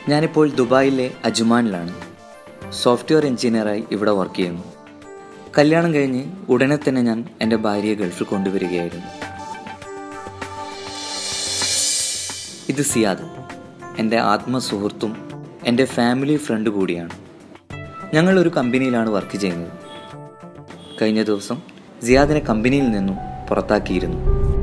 ഞാനിപ്പോൾ ദുബായിലെ അജ്മാനിലാണ്. സോഫ്റ്റ്വെയർ എഞ്ചിനീയറായി ഇവിടെ വർക്ക് ചെയ്യുന്നു. കല്യാണം കഴിഞ്ഞ് ഉടനെ തന്നെ ഞാൻ എൻ്റെ ഭാര്യയെ ഗൾഫിൽ കൊണ്ടുവരികയായിരുന്നു. ഇത് സിയാദ്, എൻ്റെ ആത്മസുഹൃത്തും എൻ്റെ ഫാമിലി ഫ്രണ്ട് കൂടിയാണ്. ഞങ്ങൾ ഒരു കമ്പനിയിലാണ് വർക്ക് ചെയ്യുന്നത്. കഴിഞ്ഞ ദിവസം സിയാദിനെ കമ്പനിയിൽ നിന്നും പുറത്താക്കിയിരുന്നു.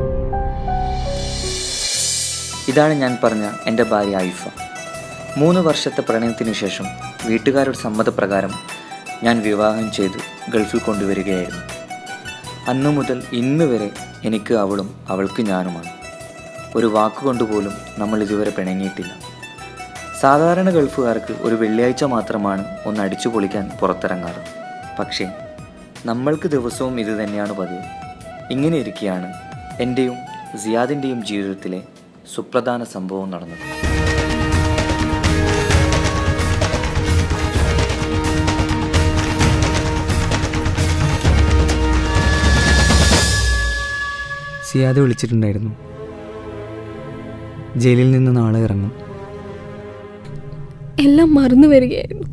ഇതാണ് ഞാൻ പറഞ്ഞ എൻ്റെ ഭാര്യ ആയിഫ. 3 വർഷത്തെ പ്രണയത്തിന് ശേഷം വീട്ടുകാരുടെ സമ്മതപ്രകാരം ഞാൻ വിവാഹം ചെയ്ത് ഗൾഫിൽ കൊണ്ടുവരികയായിരുന്നു. അന്നു മുതൽ ഇന്ന് വരെ എനിക്ക് അവളും അവൾക്ക് ഞാനുമാണ്. ഒരു വാക്കുകൊണ്ടുപോലും നമ്മൾ ഇതുവരെ പിണങ്ങിയിട്ടില്ല. സാധാരണ ഗൾഫുകാർക്ക് ഒരു വെള്ളിയാഴ്ച മാത്രമാണ് ഒന്ന് അടിച്ചു പൊളിക്കാൻ പുറത്തിറങ്ങാറ്. പക്ഷേ നമ്മൾക്ക് ദിവസവും ഇത് തന്നെയാണ് പതിവ്. ഇങ്ങനെ ഇരിക്കെയാണ് എൻ്റെയും സിയാദിൻ്റെയും ജീവിതത്തിലെ സുപ്രധാന സംഭവം നടന്നത്. സിയാദ് വിളിച്ചിട്ടുണ്ടായിരുന്നു. ജയിലിൽ നിന്ന് നാളെ ഇറങ്ങും. എല്ലാം മറന്നു വരികയായിരുന്നു.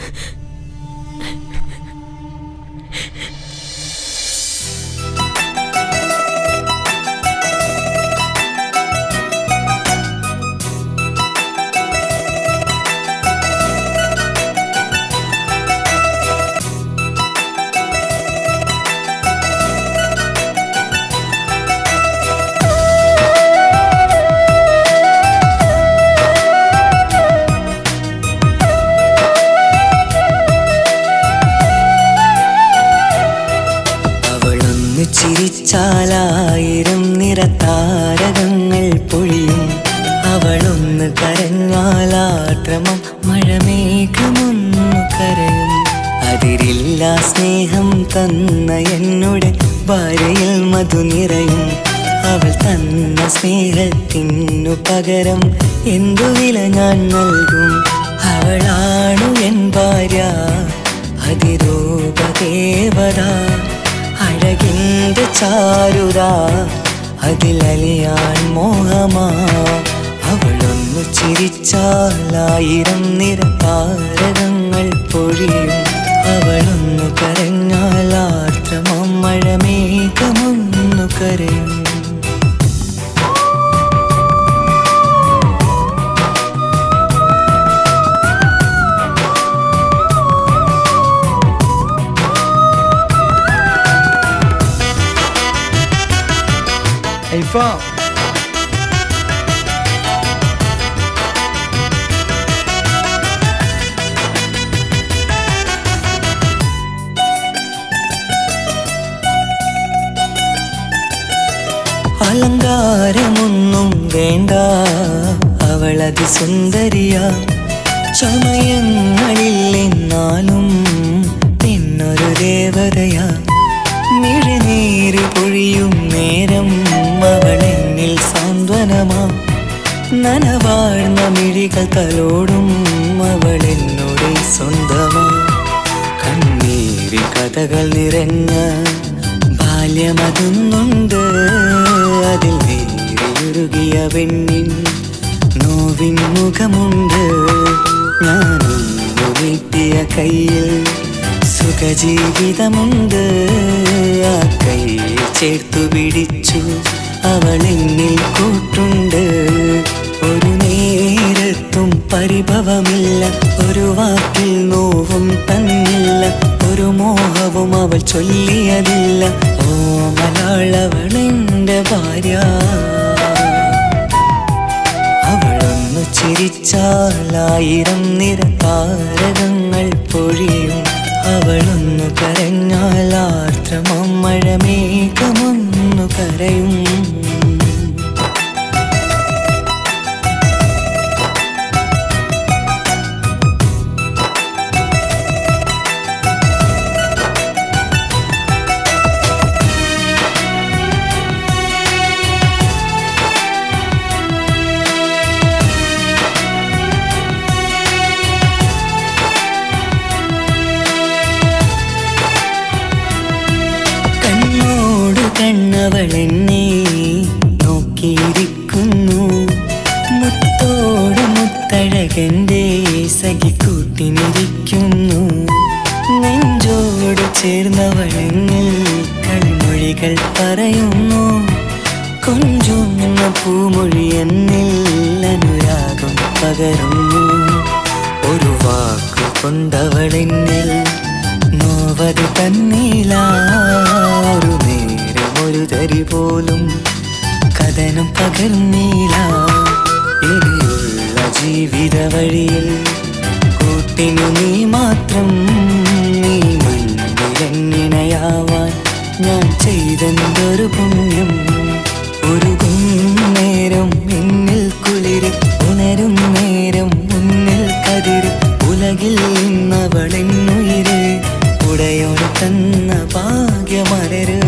ചിരിച്ചാലായിരം നിറതാരകങ്ങൾ പൊഴിയും. അവളൊന്ന് കരഞ്ഞാലാദ്രമം മഴമേഘമൊന്നു കരയും. അതിരില്ല സ്നേഹം തന്ന എന്നുടെ ഭാര്യയിൽ മധു നിറയും. അവൾ തന്ന സ്നേഹത്തിനു പകരം എന്തു വില ഞാൻ നൽകും. അവളാണു എൻ ഭാര്യ, അതിരൂപദേവത, അഴകിൻ്റെ ചാരുത, അതിലലിയാൻ മോഹമാ. അവളൊന്നു ചിരിച്ചാലായിരം നിറതാരകങ്ങൾ പൊഴിയും. അവളൊന്നു കരഞ്ഞാലാദ്രമം മഴമേഘമൊന്നു കരയും. അലങ്കാരമൊന്നും വേണ്ട, അവളതി സുന്ദരിയ. ചമയങ്ങളിൽ എന്നാലും പിന്നൊരു ദേവതയാ. മിഴിനീര് പൊഴിയും നേരം അവളെന്നിൽ സാന്ത്വനമാ. നനവാഴ്ന്ന മിഴികൾ തലോടും അവളെന്നോട് സ്വന്തമാ. കണ്ണീരി കഥകൾ നിറഞ്ഞ ബാല്യമതൊന്നുണ്ട്. അതിൽ വേറിയുരുകിയ പെണ്ണിൻ നോവിൻ മുഖമുണ്ട്. ഞാനൊന്നു നീട്ടിയ കയ്യിൽ സുഖജീവിതമുണ്ട്. ആ കയ്യിൽ ചേർത്തു പിടിച്ചു അവളെന്നിൽ കൂട്ടുണ്ട്. ഒരു നേരത്തും പരിഭവമില്ല, ഒരു വാക്കിൽ നോവും തന്നില്ല, ഒരു മോഹവും അവൾ ചൊല്ലിയതില്ല. ഓ മലയാളവളെൻ്റെ ഭാര്യ. അവളൊന്നു ചിരിച്ചാലായിരം നിറതാരകങ്ങൾ പൊഴിയും. അവളൊന്നു കരഞ്ഞാലാർദ്രമം മഴമേഘമൊന്നു കരയും. കണ്ണവളെന്നെ നോക്കിയിരിക്കുന്നു. മുത്തോട് മുത്തഴകൻ്റെ ചേർന്നവളെന്നിൽ കളിമൊഴികൾ പറയുന്നു. കൊഞ്ചുന്ന പൂമൊഴി എന്നിൽ അനുരാഗം പകരുന്നു. ഒരു വാക്കു കൊണ്ടവളെന്നിൽ നോവത് തന്നീല. ഒരു നേരം ഒരു തരി പോലും കഥനം പകർന്നീല. ഇനിയുള്ള ജീവിത വഴിയിൽ കൂട്ടിനു നീ മാത്രം. നീ മണ്ണിലെന്നിണയാവാൻ ഞാൻ ചെയ്തെന്തൊരു പുണ്യം. ഉരുകും നേരം എന്നിൽ കുളിര്, ഉണരും നേരം മുന്നിൽ കതിര്. ഉലകിൽ നിന്നവളെന്നുയിര്, ഉടയോട് തന്ന ഭാഗ്യമലര്.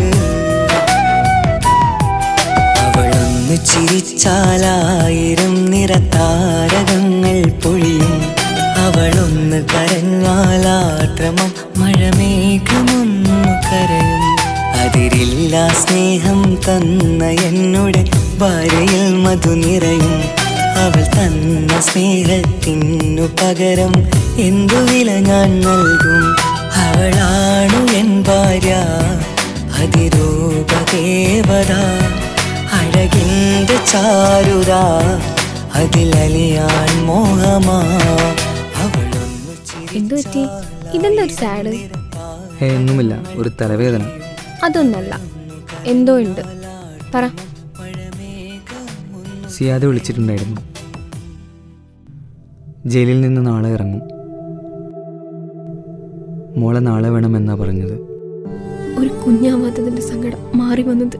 അവളൊന്ന് ചിരിച്ചാലായിരം നിറതാരകങ്ങൾ പൊഴിയും. അവളൊന്ന് കരഞ്ഞാലാദ്രമം മഴമേഘമൊന്നു കരയും. അതിരില്ല സ്നേഹം തന്ന എന്നുടെ ഭാര്യയിൽ മധു നിറയും. അവൾ തന്ന സ്നേഹത്തിനു പകരം എന്തു വില ഞാൻ നൽകും. അവളാണു എൻ ഭാര്യ, അതിരൂപദേവത. അഴകിന്റെ ചാരുത, അതിലലിയാൻ മോഹമാ. അവളൊന്നു ഇതെന്താ ഒരു സാഡ്? ഒന്നുമില്ല, ഒരു തലവേദന. അതൊന്നല്ല, എന്തോ ഉണ്ട്, പറ. സിയാദ് വിളിച്ചിട്ടുണ്ടായിരുന്നു. ജയിലിൽ നിന്ന് നാളെ ഇറങ്ങും. മോളെ നാളെ വേണമെന്നാ പറഞ്ഞത്. ഒരു കുഞ്ഞാവാത്തതിന്റെ സങ്കടം മാറി വന്നത്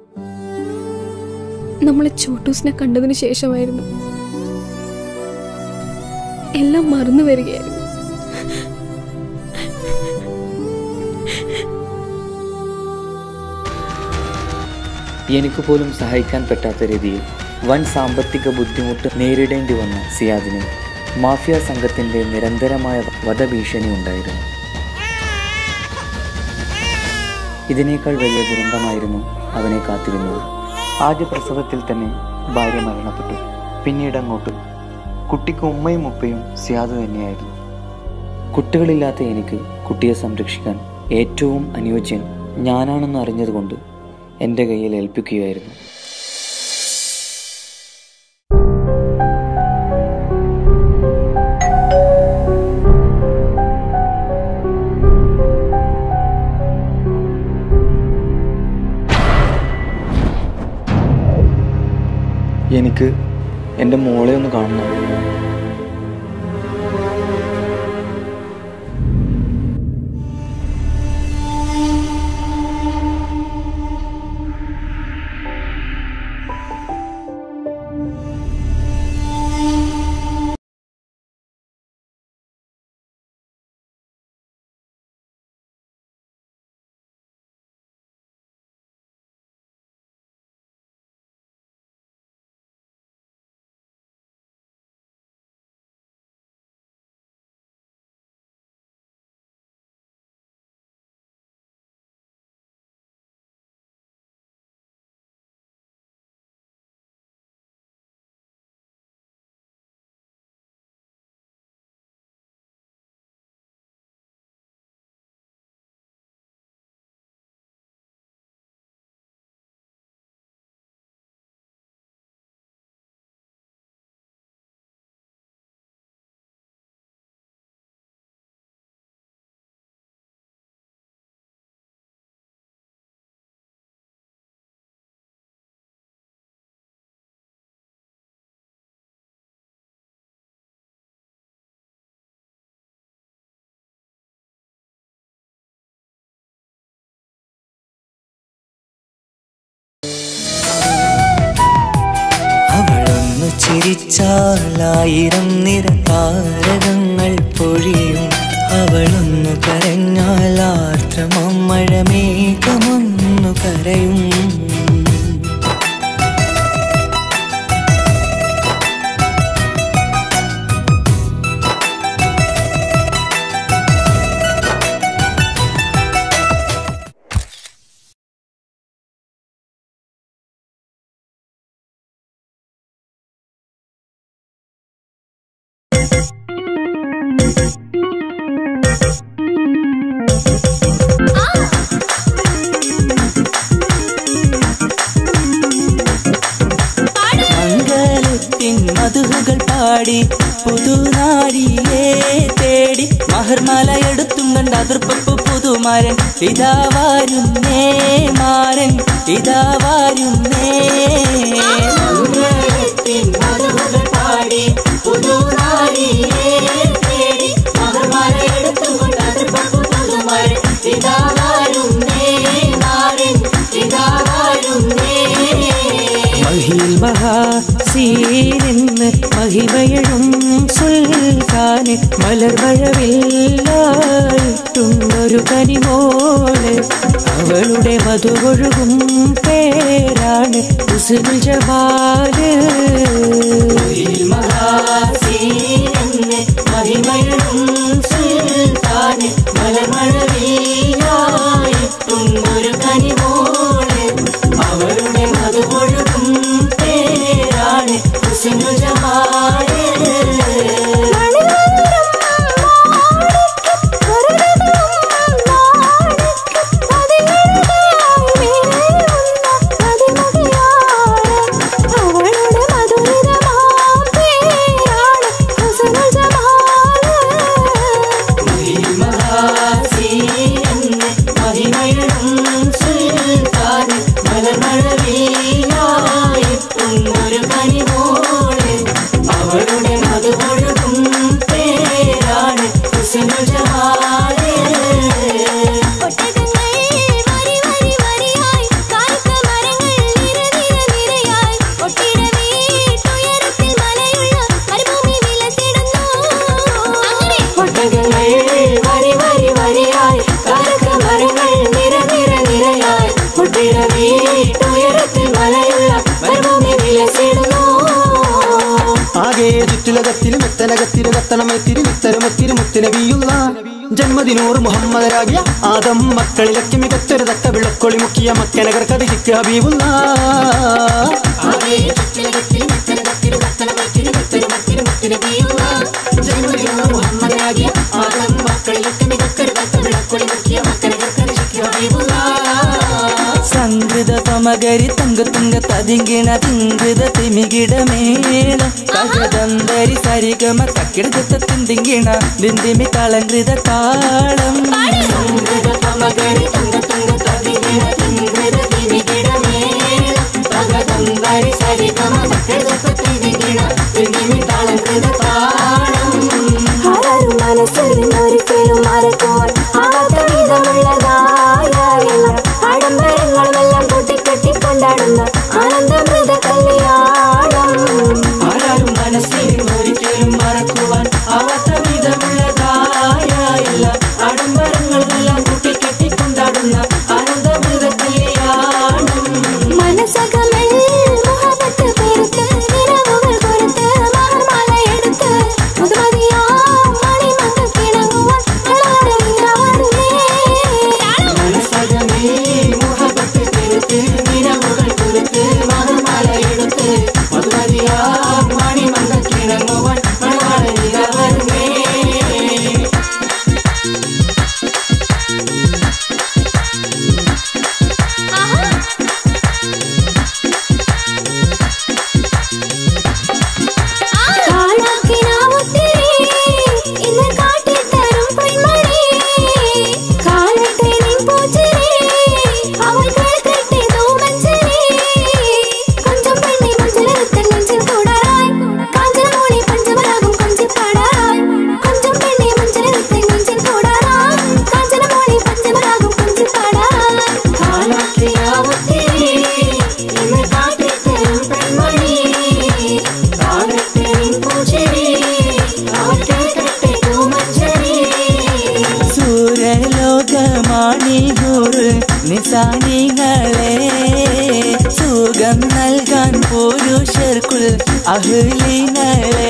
നമ്മളെ ചോട്ടൂസിനെ കണ്ടതിന് ശേഷമായിരുന്നു. എല്ലാം മറന്നു വരികയായിരുന്നു. എനിക്ക് പോലും സഹായിക്കാൻ പറ്റാത്ത രീതിയിൽ വൻ സാമ്പത്തിക ബുദ്ധിമുട്ട് നേരിടേണ്ടി വന്ന സിയാദിന് മാഫിയ സംഘത്തിൻ്റെ നിരന്തരമായ വധഭീഷണി ഉണ്ടായിരുന്നു. ഇതിനേക്കാൾ വലിയ ദുരന്തമായിരുന്നു അവനെ കാത്തിരുന്നത്. ആദ്യ പ്രസവത്തിൽ തന്നെ ഭാര്യ മരണപ്പെട്ടു. പിന്നീട് അങ്ങോട്ട് കുട്ടിക്ക് ഉമ്മയും ഉപ്പയും സിയാദ് തന്നെയായിരുന്നു. കുട്ടികളില്ലാത്ത എനിക്ക് കുട്ടിയെ സംരക്ഷിക്കാൻ ഏറ്റവും അനുയോജ്യൻ ഞാനാണെന്ന് അറിഞ്ഞതുകൊണ്ട് എൻ്റെ കയ്യിൽ ഏൽപ്പിക്കുകയായിരുന്നു. എനിക്ക് എൻ്റെ മോളെ ഒന്ന് കാണണം. ചിരിച്ചാലായിരം നിറതാരകങ്ങൾ പൊഴിയും. അവളൊന്നു കരഞ്ഞാലാർദ്രമം മഴമേഘമൊന്നു കരയും. പുതുമാരൻ ഇതാ വരുന്നേ, മാരൻ ഇതാ വരുന്നേ. പാടി പുതുനാരിയെ തേടി മഹർമാരെ എടുത്തുകൊണ്ട് പുതുമാരൻ ഇതാ വരുന്നേ, മാരൻ ഇതാ വരുന്നേ. മഹിൽ മഹാസീനിന്ന് മഹിമയഴും സുൽത്താന് മലർമഴവില്ലായിട്ടുണ്ടൊരു കനിമോള്. അവളുടെ മധുവൊഴുകും പേരാണ് ഹുസ്നുൽ ജമാല്. മഹിൽ മഹാസീനിന്ന് മഹിമയഴും സുൽത്താന് മലർമഴവില്ലായിട്ടുണ്ടൊരു കനിമോള്. അവളുടെ മധുവൊഴുകും പേരാണ് ഹുസ്നുൽ ജമാല്. ആകെ ചുറ്റുലകത്തിലും എത്തനകത്തിലും കത്തണമെത്തിരി വിത്തരുമെത്തിരി മുത്തുനബിയുള്ള ജന്മദിനൂർ മുഹമ്മദരാകിയ ആദം മക്കളിലൊക്കെ മികച്ചൊരു തക്ക വിളക്കൊളി മുക്കിയ മക്കനഗർ കഥിക്ക് ഹബീബുള്ള. സംഗൃത പമകരി തങ്ക തുങ്ക തതിങ്കിണ തിങ്കൃത തിമികിടമേള കഥതന്തരി സരിഗമ തക്കിടത്ത തിന്തിങ്കിണ ദിന്തിമി കളങ്കൃത താളം. സംഗൃത പമകരി തങ്ക തുങ്ക തതിങ്കിണ തിങ്കൃത തിമികിടമേള കഥതന്തരി സരിഗമ തക്കിടത്ത തിന്തിങ്കിണ ദിന്തിമി കളങ്കൃത താളം. ആരും മനസ്സിൽ നിന്നൊരിക്കലും മറക്കുവാൻ ആവാത്ത വിധമുള്ളതായ ആഡംബരങ്ങളുമെല്ലാം കൂട്ടിക്കെട്ടി കൊണ്ടാടുന്ന ആനന്ദമൃത കല്യാണം. ആരും മനസ്സിൽ ഒരിക്കലും മറക്കുവാൻ ആവാത്ത വിധമുള്ളതായ എല്ലാ ആഡംബരങ്ങളെല്ലാം കൂട്ടിക്കെട്ടി കൊണ്ടാടുന്ന ആനന്ദമൃത കല്യാണം. മനസ്സകമിൽ മുഹബത്ത് പെരുത്ത് നിലവുകൾ കൊരുത്ത് മഹർമാല എടുത്ത് മുതുമതിയാ മണിമങ്ക കിണങ്ങുവാൻ മുഹബത്ത് പെരുത്ത് നിലവുകൾ കൊരുത്ത് മഹർമാല എടുത്ത് മധുമതിയാ മണിമങ്ക കിണങ്ങുവാൻ മണവാളനിലവരുമേ. നിസാനികളെ സുഖം നൽകാൻ പുരുഷർക്കുൾ അഹ്ലിങ്ങളെ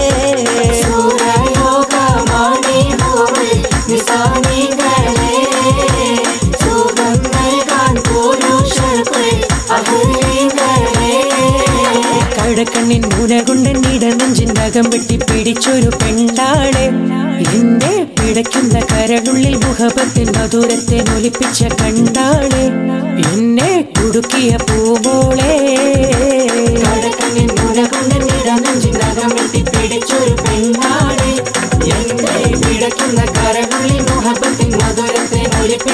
നിസാനികളെ സുഖം നൽകാൻ പുരുഷർക്കുൾ അഹ്ലിങ്ങളെ. കടക്കണ്ണിൻ മുനകൊണ്ടൻ ഇടനെഞ്ചിനകം വെട്ടി പിടിച്ചൊരു പെണ്ണാളെ എന്റെ പിടയ്ക്കുന്ന കരളുള്ളിൽ മുഹബത്തിൻ മധുരത്തെ ഒലിപ്പിച്ച കണ്ടാളെ എന്നെ കുടുക്കിയ പൂമോളെ. കടക്കണ്ണിൻ മുനകൊണ്ടൻ ഇടനെഞ്ചിനകം വെട്ടി പിടിച്ചൊരു പെണ്ണാളെ എന്റെ പിടയ്ക്കുന്ന കരളുള്ളിൽ മുഹബത്തിൻ മധുരത്തെ ഒലിപ്പിച്ച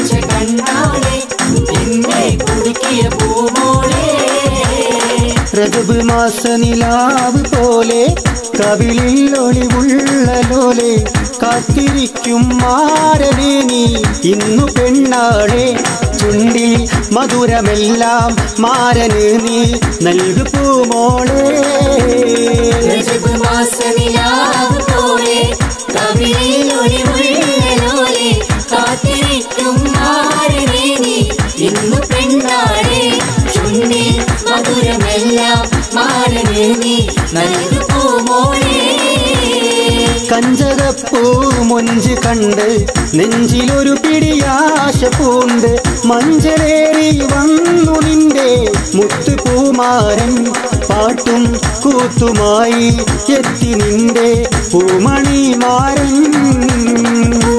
രജബ് മാസനിലാവ് പോലെ കവിളിൽ ഒളിവുള്ള ലോലെ കാത്തിരിക്കും മാരനെ നീ ഇന്നു പെണ്ണാളെ ചുണ്ടിൽ മധുരമെല്ലാം മാരന് നീ നൽകു പൂമോളെ രജബ് മാസനിലാവ് പോലെ കവിളിൽ ഒളിവുള്ള ലോലെ കാത്തിരിക്കും മാരനെ നീ ഇന്നു പെണ്ണാളെ ചുണ്ടിൽ മധുരമെല്ലാം മാരന് നീ നൽകു പൂമോളെ കഞ്ചകപ്പൂ മൊഞ്ച് കണ്ട് നെഞ്ചിലൊരു പിടിയാശ പൂണ്ട് മഞ്ചലേറി വന്നു നിന്റെ മുത്തുപൂമാരൻ പാട്ടും കൂത്തുമായി എത്തി നിന്റെ പൂമണിമാരൻ